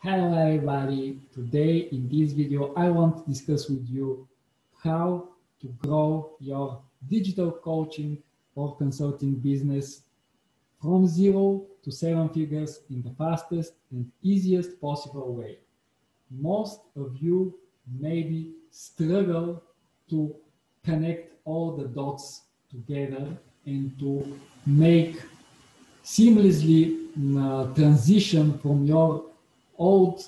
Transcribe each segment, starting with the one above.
Hello everybody, today in this video I want to discuss with you how to grow your digital coaching or consulting business from 0 to 7 figures in the fastest and easiest possible way. Most of you maybe struggle to connect all the dots together and to make seamlessly transition from your old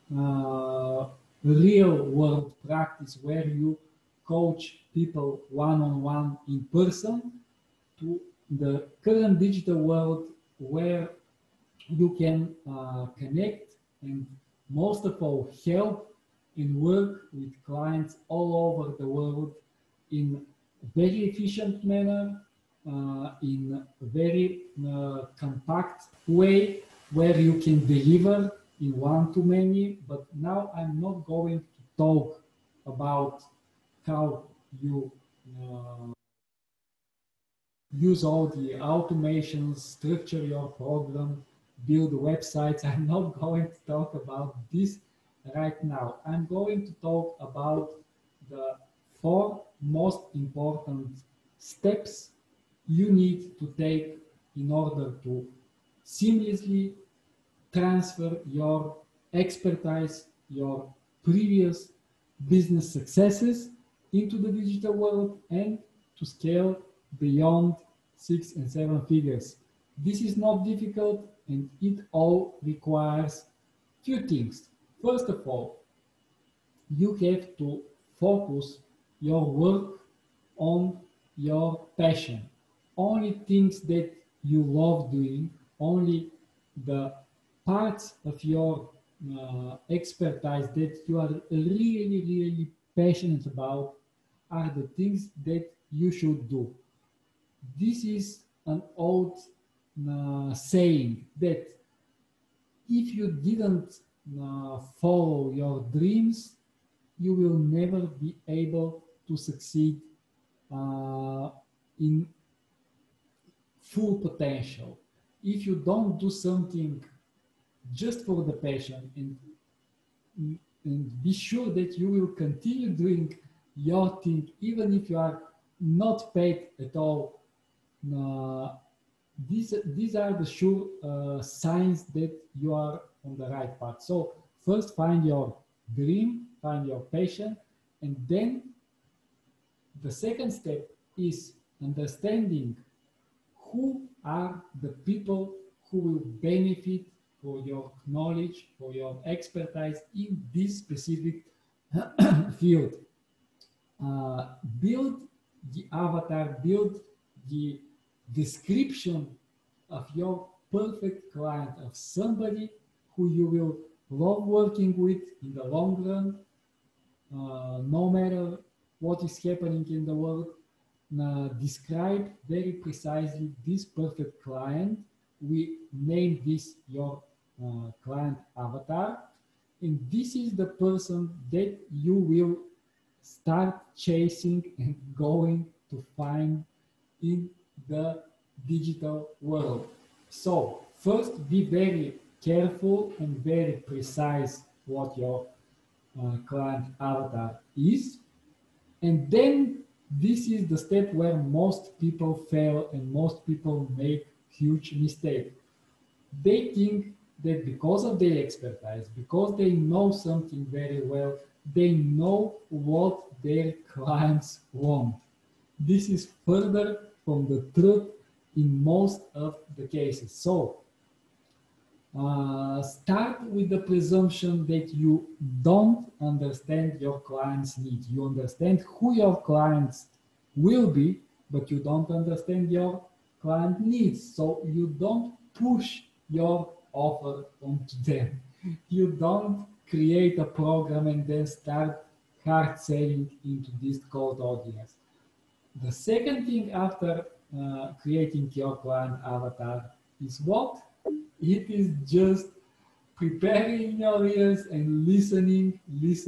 real world practice where you coach people one-on-one in person to the current digital world where you can connect and most of all help and work with clients all over the world in a very efficient manner, in a very compact way where you can deliver in one-to-many. But now I'm not going to talk about how you use all the automations, structure your program, build websites. I'm not going to talk about this right now. I'm going to talk about the 4 most important steps you need to take in order to seamlessly transfer your expertise, your previous business successes into the digital world and to scale beyond 6 and 7 figures. This is not difficult and it all requires few things. First of all, you have to focus your work on your passion. Only things that you love doing, only the parts of your expertise that you are really passionate about are the things that you should do. This is an old saying that if you didn't follow your dreams, you will never be able to succeed in full potential. If you don't do something just for the passion and be sure that you will continue doing your thing even if you are not paid at all, these are the sure signs that you are on the right path. So first find your dream, find your passion, and then the second step is understanding who are the people who will benefit for your knowledge, for your expertise in this specific field. Build the avatar, build the description of your perfect client, of somebody who you will love working with in the long run, no matter what is happening in the world. Describe very precisely this perfect client. We name this your client avatar, and this is the person that you will start chasing and going to find in the digital world. So first, be very careful and very precise what your client avatar is, and then this is the step where most people fail and most people make huge mistake. They think that because of their expertise, because they know something very well, they know what their clients want. This is further from the truth in most of the cases. So start with the presumption that you don't understand your client's needs. You understand who your clients will be, but you don't understand your client needs. So you don't push your offer onto them. You don't create a program and then start hard selling into this cold audience. The second thing after creating your client avatar is what? It is just preparing your ears and listening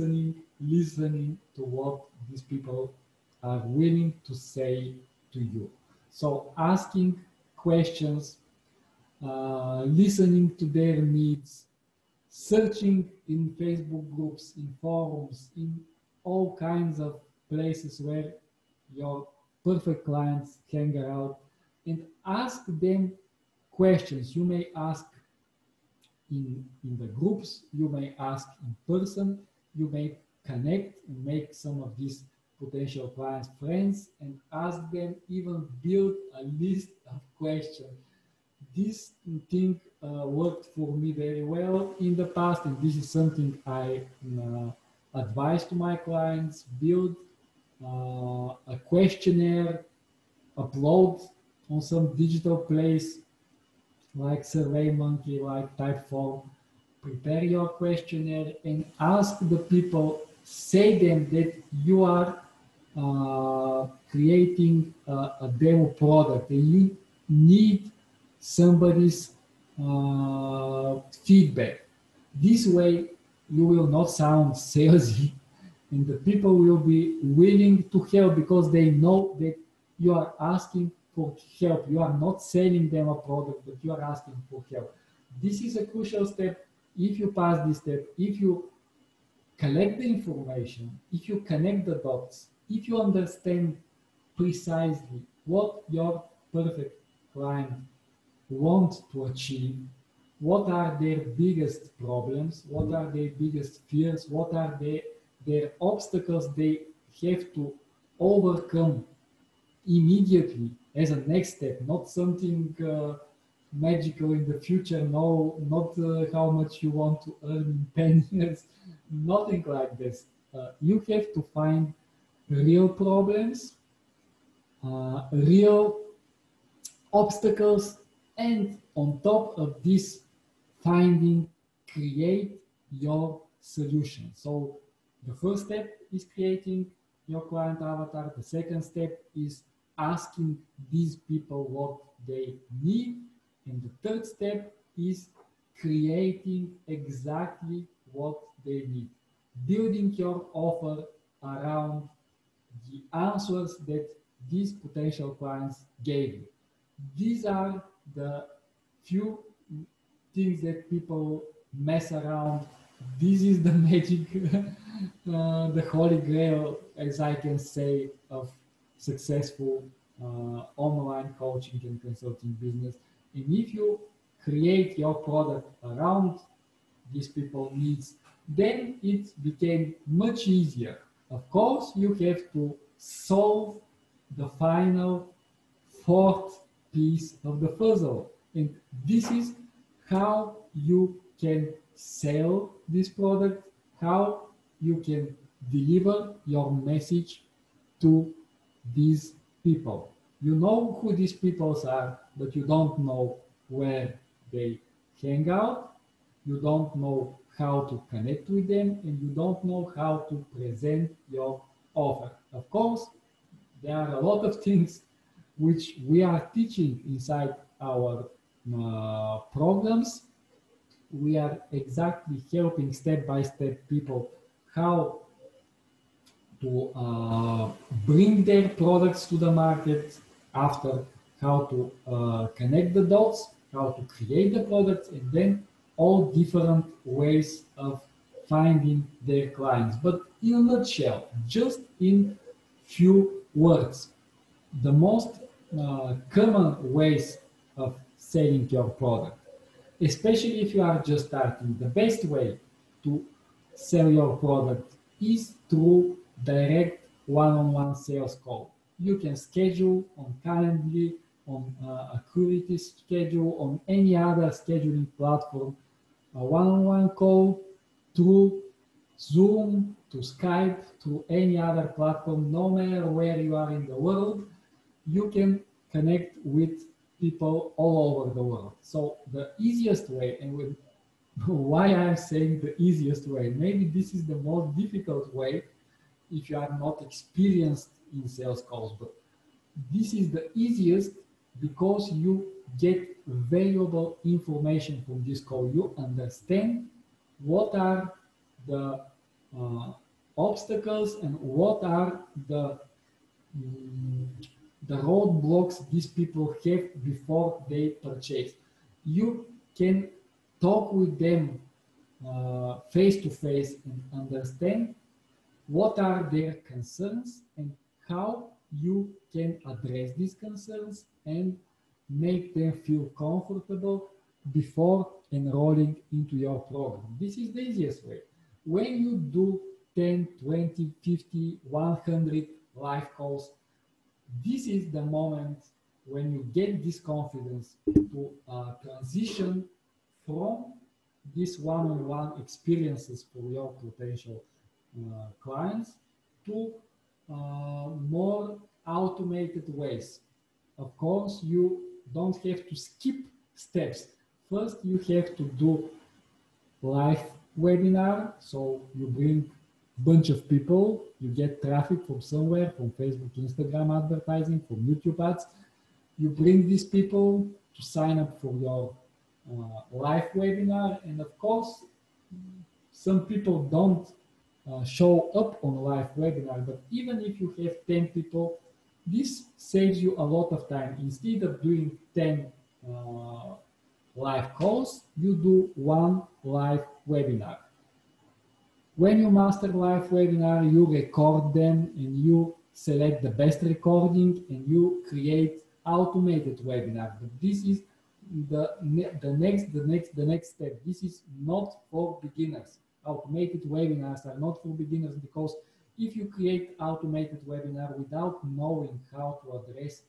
to what these people are willing to say to you. So asking questions, listening to their needs, searching in Facebook groups, in forums, in all kinds of places where your perfect clients hang out, and ask them questions. You may ask in the groups, you may ask in person, you may connect and make some of these potential clients friends and ask them, even build a list of questions. This thing worked for me very well in the past, and this is something I advise to my clients: build a questionnaire, upload on some digital place like SurveyMonkey, like Typeform. Prepare your questionnaire and ask the people, say them that you are creating a demo product and you need somebody's feedback. This way you will not sound salesy and the people will be willing to help because they know that you are asking for help. You are not selling them a product, but you are asking for help. This is a crucial step. If you pass this step, if you collect the information, if you connect the dots, if you understand precisely what your perfect client wants to achieve, what are their biggest problems, what are their biggest fears, what are their obstacles they have to overcome immediately as a next step, not something magical in the future, no, not how much you want to earn in 10 years, nothing like this. You have to find real problems, real obstacles, and on top of this finding, create your solution. So the first step is creating your client avatar. The second step is asking these people what they need. And the third step is creating exactly what they need. Building your offer around the answers that these potential clients gave you. These are the few things that people mess around. This is the magic, the holy grail, as I can say, of successful online coaching and consulting business. And if you create your product around these people's needs, then it became much easier. Of course, you have to solve the final fourth piece of the puzzle. And this is how you can sell this product, how you can deliver your message to these people. You know who these people are, but you don't know where they hang out. You don't know how to connect with them, and you don't know how to present your offer. Of course, there are a lot of things which we are teaching inside our programs. We are exactly helping step by step people how to bring their products to the market, after how to connect the dots, how to create the products, and then all different ways of finding their clients. But in a nutshell, just in few words, the most common ways of selling your product, especially if you are just starting, the best way to sell your product is through direct one-on-one sales call. You can schedule on Calendly, on Acuity schedule, on any other scheduling platform, a one-on-one call through Zoom, to Skype, to any other platform, no matter where you are in the world. You can connect with people all over the world. So the easiest way, and why I'm saying the easiest way, maybe this is the most difficult way if you are not experienced in sales calls, but this is the easiest because you get valuable information from this call. You understand what are the obstacles and what are the roadblocks these people have before they purchase. You can talk with them face to face and understand what are their concerns and how you can address these concerns and make them feel comfortable before enrolling into your program. This is the easiest way. When you do 10, 20, 50, 100 live calls, this is the moment when you get this confidence to transition from these one-on-one experiences for your potential clients to more automated ways. Of course, you don't have to skip steps. First, you have to do live webinar. So you bring a bunch of people, you get traffic from somewhere, from Facebook, Instagram advertising, from YouTube ads. You bring these people to sign up for your live webinar. And of course, some people don't show up on live webinar, but even if you have 10 people, this saves you a lot of time. Instead of doing 10 live calls, you do one live webinar. When you master live webinar, you record them and you select the best recording and you create automated webinar. But this is the next step. This is not for beginners. Automated webinars are not for beginners, because if you create automated webinar without knowing how to address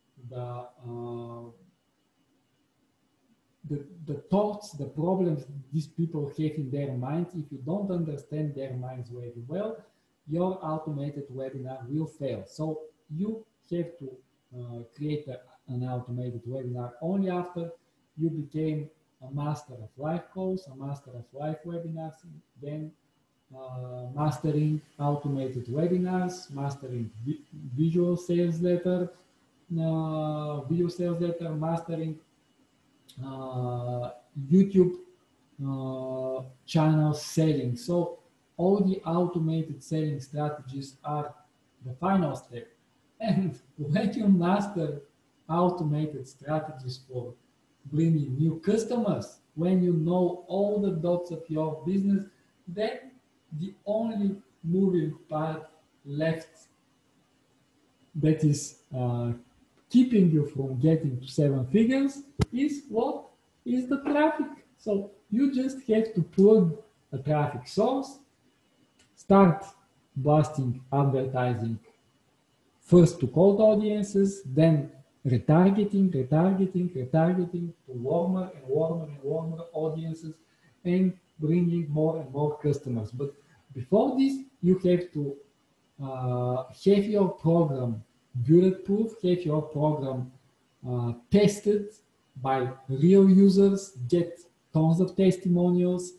the thoughts, the problems these people have in their minds, if you don't understand their minds very well, your automated webinar will fail. So you have to create an automated webinar only after you became a master of live calls, a master of live webinars, then mastering automated webinars, mastering visual sales letter, mastering YouTube channel selling. So all the automated selling strategies are the final step. And when you master automated strategies for bringing new customers, when you know all the dots of your business, then the only moving part left that is keeping you from getting to 7 figures is what? Is the traffic. So you just have to plug a traffic source, start blasting advertising first to cold audiences, then retargeting to warmer and warmer audiences, and bringing more and more customers. But before this, you have to have your program bulletproof, have your program tested by real users, get tons of testimonials,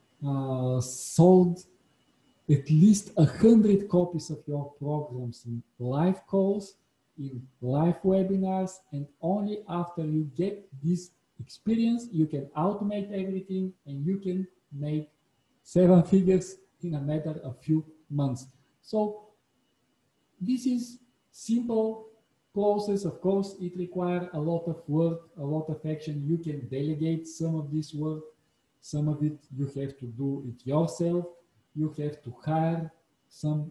sold at least 100 copies of your programs in live calls, in live webinars, and only after you get this experience, you can automate everything and you can make 7 figures in a matter of few months. So this is simple process. Of course, it requires a lot of work, a lot of action. You can delegate some of this work. Some of it you have to do it yourself. You have to hire some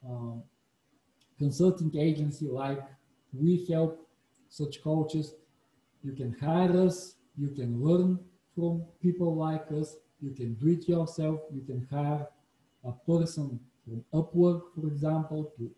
consulting agency, like we help such coaches. You can hire us. You can learn from people like us. You can do it yourself. You can hire a person from Upwork, for example, to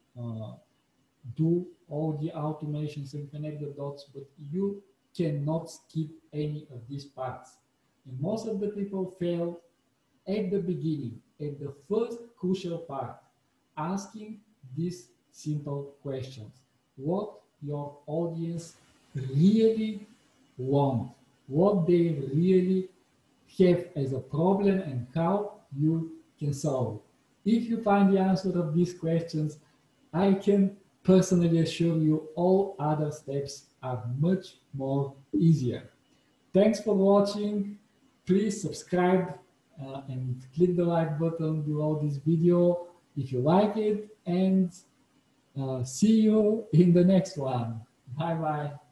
do all the automations and connect the dots, but you cannot skip any of these parts. And most of the people fail at the beginning, at the first crucial part, asking these simple questions. What your audience really want, what they really have as a problem, and how you can solve it. If you find the answer of these questions, I can personally assure you all other steps are much more easier. Thanks for watching. Please subscribe and click the like button below this video if you like it, and see you in the next one. Bye bye.